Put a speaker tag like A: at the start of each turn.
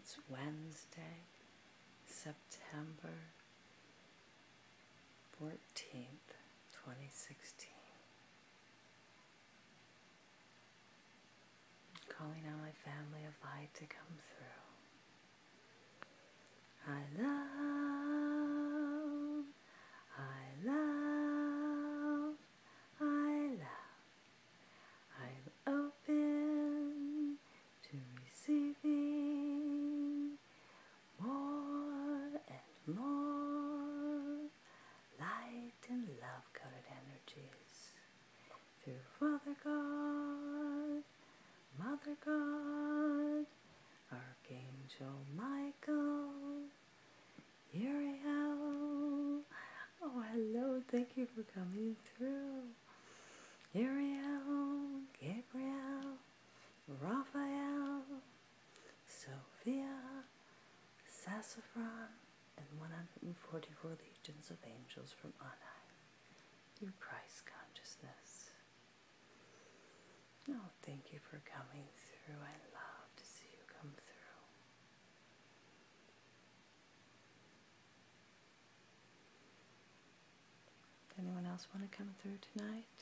A: It's Wednesday, September 14th, 2016. Calling on my family of light to come through. I love, I love, I love. I'm open to receiving more and more light and love-coded energies through Father God, Mother God, Archangel Michael, Uriel. Oh, hello, thank you for coming through. Uriel, Gabriel, Raphael, Sophia, Sassafras, and 144 legions of angels from on high, through Christ consciousness. Oh, thank you for coming through. I love to see you come through. Anyone else want to come through tonight?